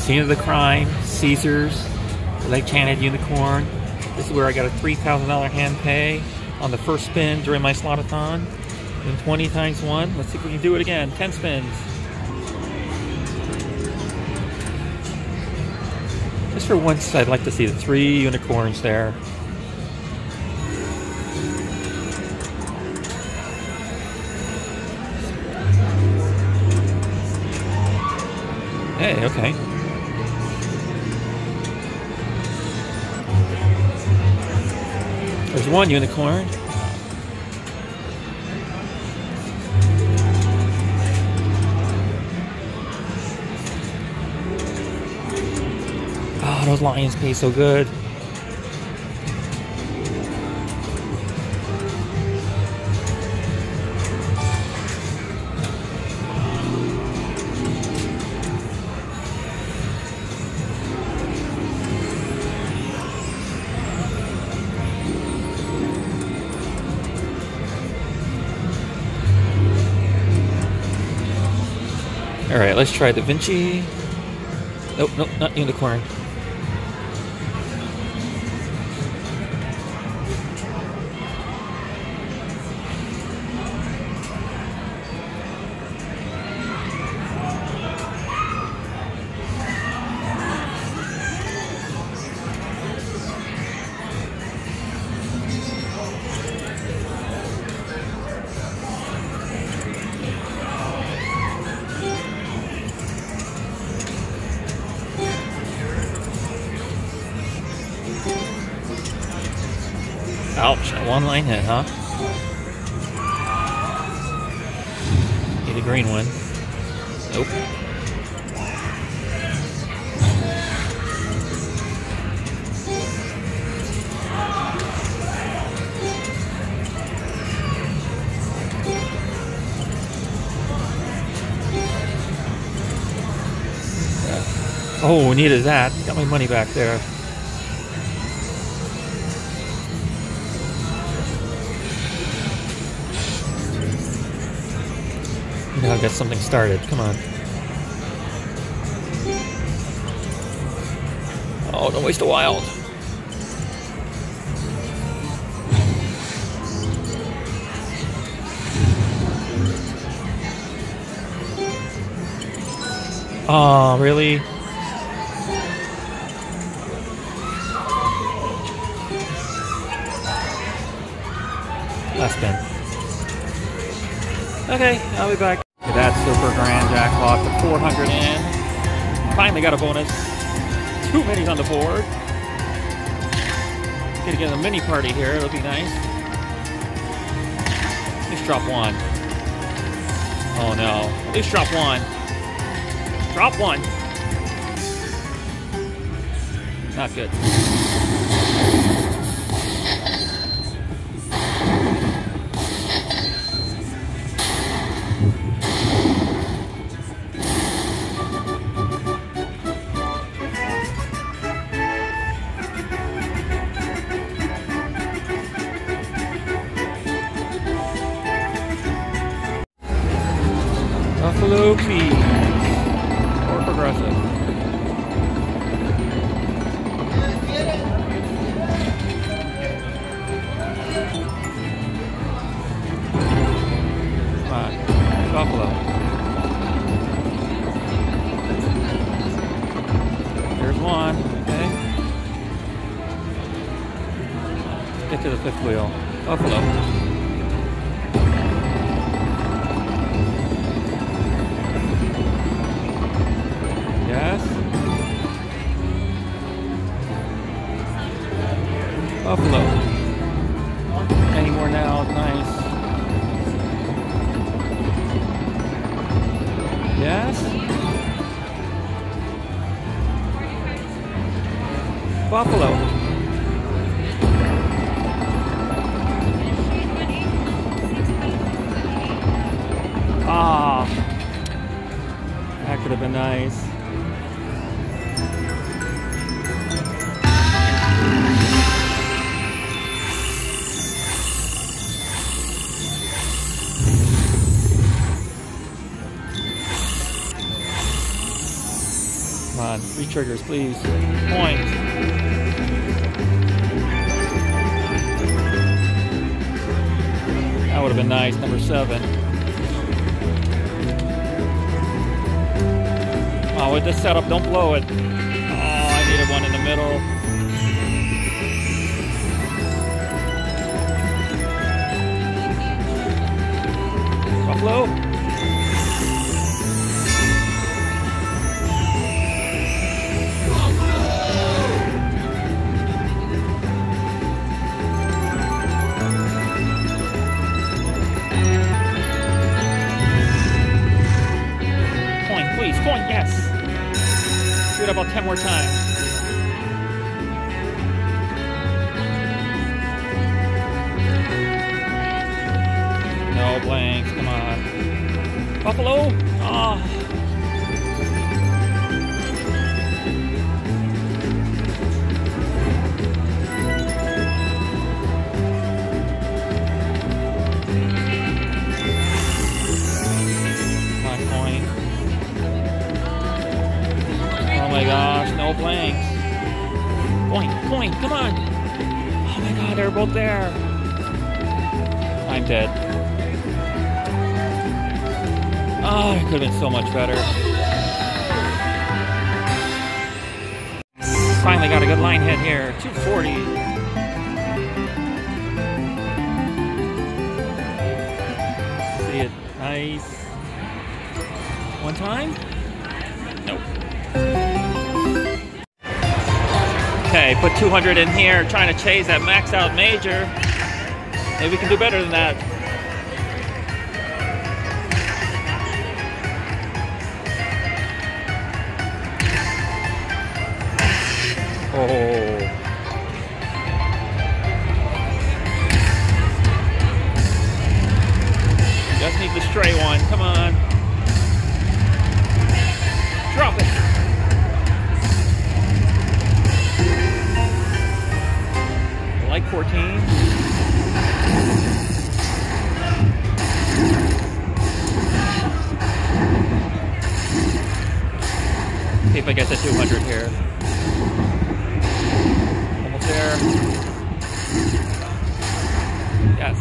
Scene of the crime, Caesars, Enchanted Unicorn. This is where I got a $3,000 hand pay on the first spin during my slot-a-thon. And 20 times 1. Let's see if we can do it again. 10 spins. Just for once, I'd like to see the 3 unicorns there. Hey, okay. There's 1 unicorn. Oh, those lions pay so good. Alright, let's try the Vinci. Nope, nope, not unicorn. Ouch, a 1-line hit, huh? Need a green one. Nope. Oh, needed that. Got my money back there. Now get something started. Come on. Oh, don't waste a wild. Oh, really? Last spin. Okay, I'll be back. That super grand jackpot for 400 in. Finally got a bonus. 2 minis on the board. Gonna get a mini party here. It'll be nice. At least drop 1. Oh no. At least drop 1. Drop 1. Not good. Buffalo Peas or Progressive. Come on, Buffalo. Here's 1. Okay. Let's get to the 5th wheel. Buffalo. Yes. Buffalo. Any more now? Nice. Yes. Buffalo. Ah. That could have been nice. on, 3 triggers, please. Point. That would have been nice, number 7. Oh, with this setup, don't blow it. Oh, I needed one in the middle. Buffalo. Point, yes. Do it about 10 more times. No blanks, come on. Buffalo? Oh. Oh my gosh, no blanks. Point, come on. Oh my god, they're both there. I'm dead. Oh, it could have been so much better. Finally got a good line hit here. 240. See it. Nice. One time? Nope. Okay, put 200 in here, trying to chase that max out major. Maybe we can do better than that. Oh. Just need the stray one, come on. Drop it. Like 14. See if I get the 200 here. Almost there. Yes.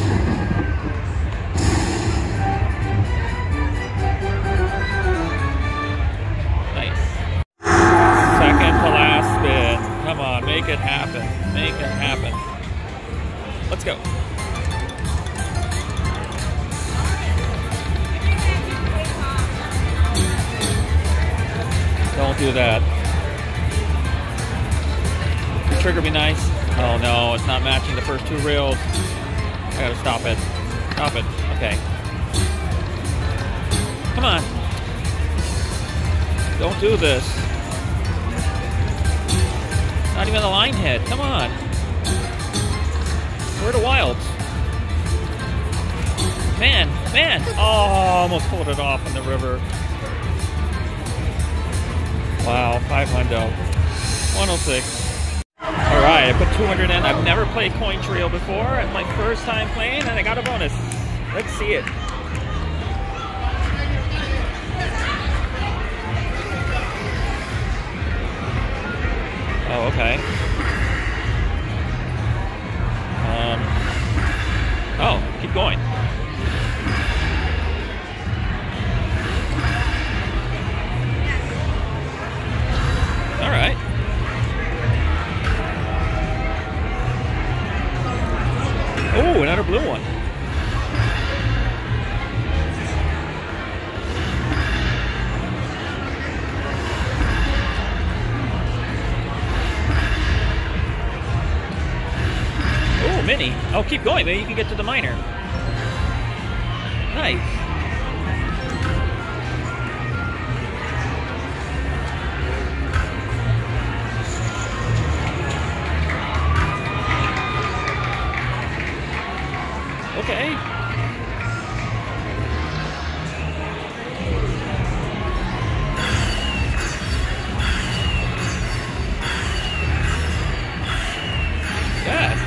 Nice. Second to last spin. Come on, make it happen. Make it happen. Let's go. Don't do that. The trigger be nice. Oh no, it's not matching the first 2 reels. I gotta stop it. Stop it. Okay. Come on. Don't do this. Not even a line hit. Come on. Where are the wilds? Man. Oh, almost pulled it off in the river. Wow, 500. 106. Alright, I put 200 in. I've never played coin trio before. It's my first time playing and I got a bonus. Let's see it. Oh, okay. Oh, keep going. All right. Oh, another blue one. Oh, mini. Oh, keep going. Maybe you can get to the minor. Nice. Okay. Yes.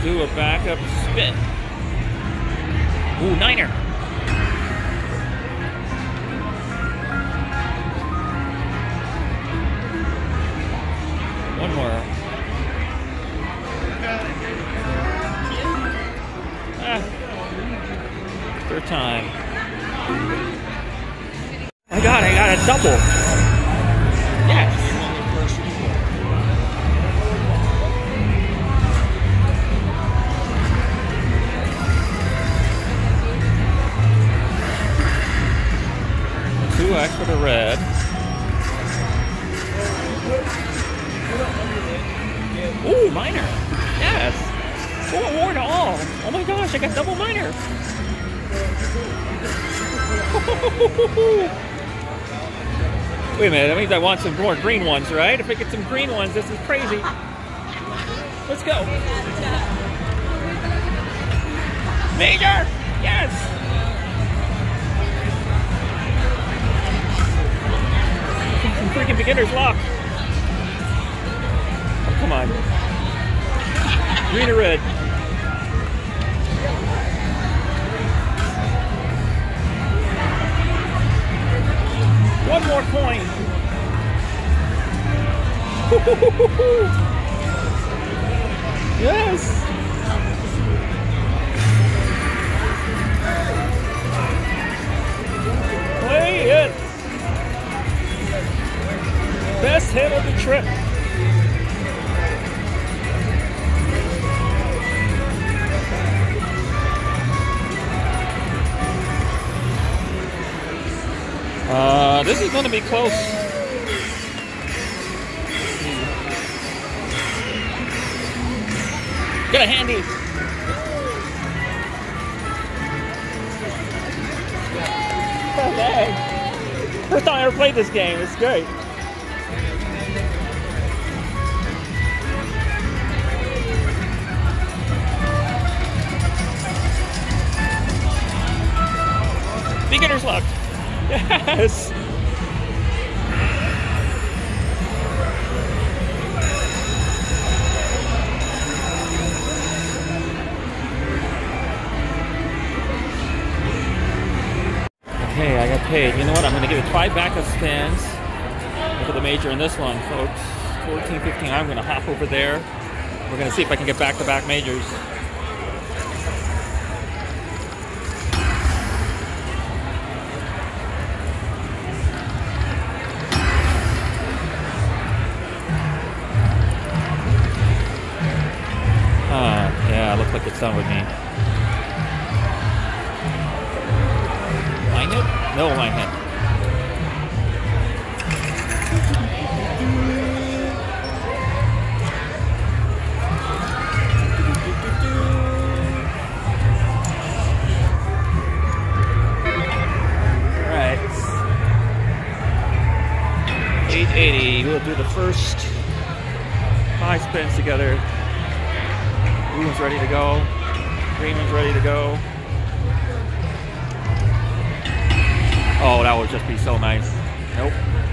do a backup spin. Ooh, niner. One more. Third time. I got a double. Yes. The 2X for the red. Ooh, minor. Yes. Oh, award all. Oh my gosh, I got double minor. Wait a minute, that means I want some more green ones, right? If I get some green ones, this is crazy. Let's go. Major! Yes! Some freaking beginner's luck. Oh, come on. Green or red? One more coin. Yes. Play it. Best hit of the trip. This is going to be close. Get a handy. Okay. First time I ever played this game. It's great. Beginner's luck. Yes. Okay, I got paid. You know what? I'm going to give it 5 backup spins. Look at the major in this one, folks. 14, 15. I'm going to hop over there. We're going to see if I can get back-to-back majors. Yeah, looks like it's done with me. Mine it? No, mine hit. Alright. 880. We'll do the first 5 spins together. Blue one's ready to go. Green one's ready to go. Oh, that would just be so nice. Nope.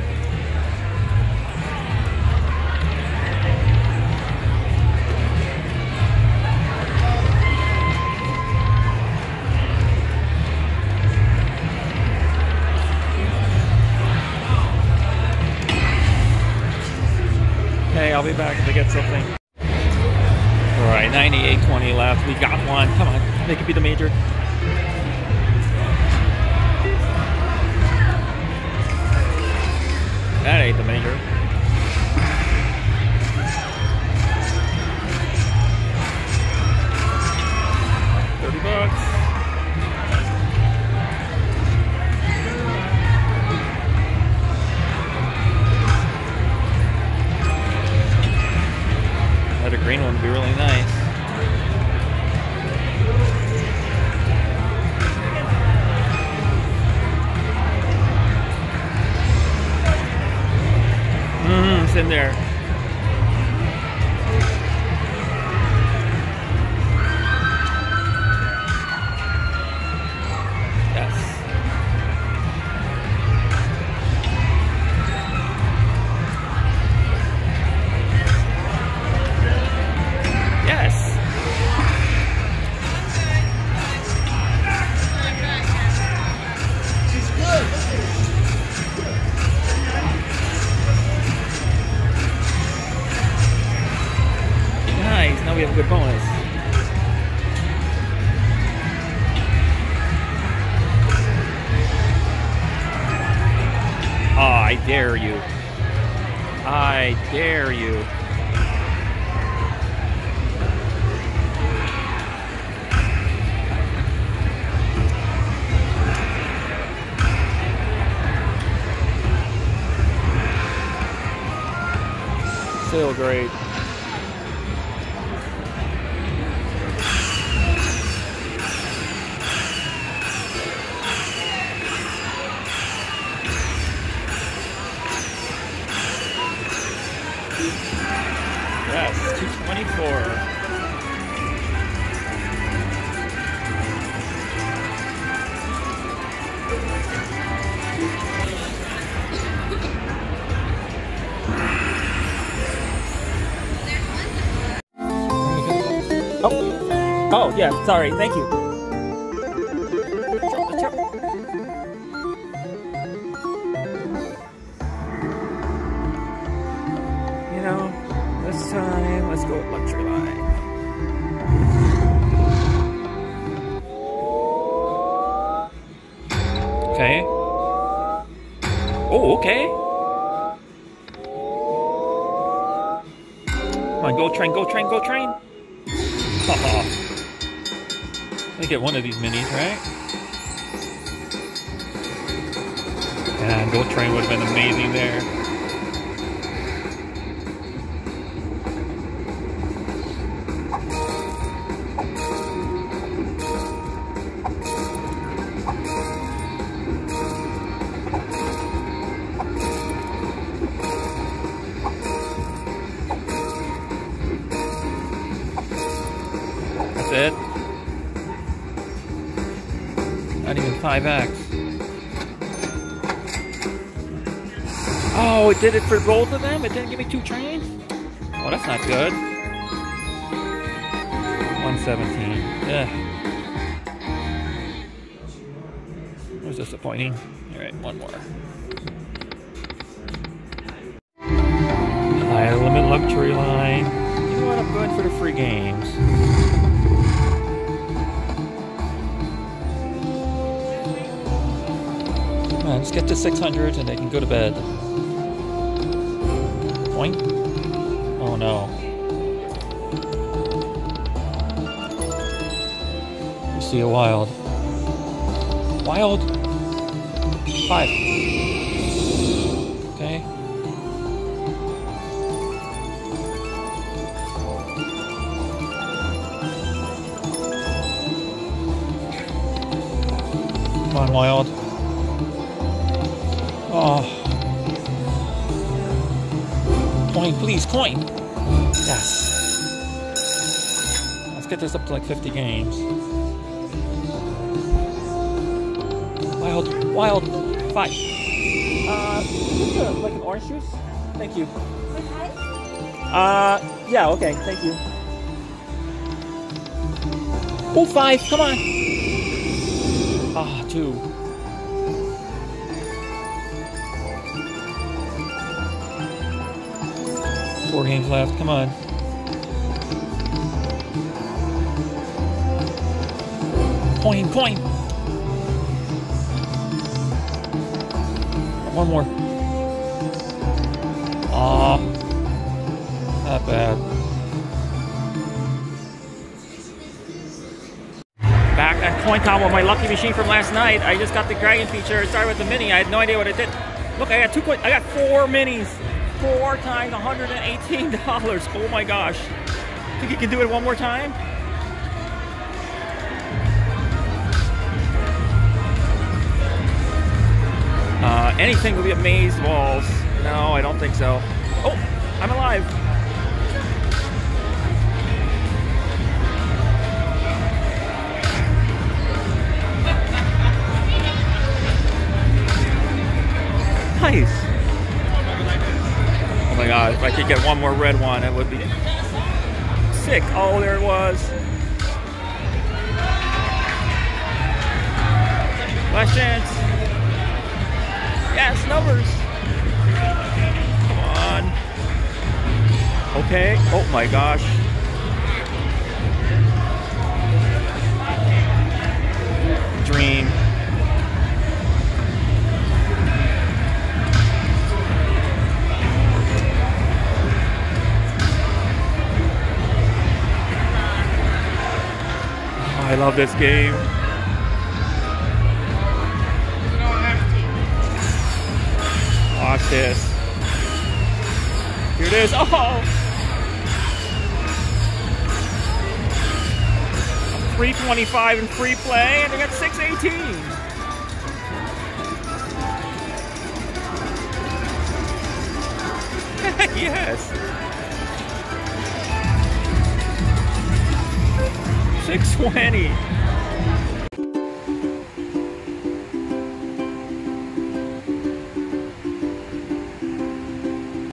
Okay, I'll be back if I get something. Alright, 98.20 left. We got one. Come on, make it be the major. That ain't the major. $30. That a green one would be really nice. It's in there. Yes. Yes. dare you. I dare you. Still great. Yes, 224. Oh, yeah, sorry, thank you. You know, this time, let's go with luxury line. Okay. Oh, okay. Come on, go train, go train, go train. Haha. Let me get one of these minis, right? And Gold Train would have been amazing there. That's it. Not even 5x. Oh, it did it for both of them? It didn't give me 2 trains? Oh, that's not good. 117. Yeah. It was disappointing. Alright, one more. High limit luxury line. You know what? I'm going for the free games. Come on, let's get to 600 and they can go to bed. Point. Oh no. You see a wild. Wild. 5. Okay. Come on, wild. Oh. Coin, please, coin! Yes. Let's get this up to like 50 games. Wild, wild, 5. Is this like an orange juice? Thank you. Yeah, okay, thank you. Oh, 5, come on! Ah, 2. Four games left, come on. Coin, coin! One more. Aw. Not bad. Back at CoinCom with my lucky machine from last night. I just got the dragon feature. It started with the mini. I had no idea what it did. Look, I got 2 coins. I got 4 minis. 4 times $118. Oh my gosh. Think you can do it one more time? Anything will be amaze walls. No, I don't think so. Oh, I'm alive. Nice. Oh my god, if I could get one more red one, it would be sick. Oh, there it was. Last chance. Yes, numbers. Come on. Okay. Oh my gosh. Dream. I love this game. Watch this. Here it is. Oh! 325 in free play, and they got 618. Yes. 620.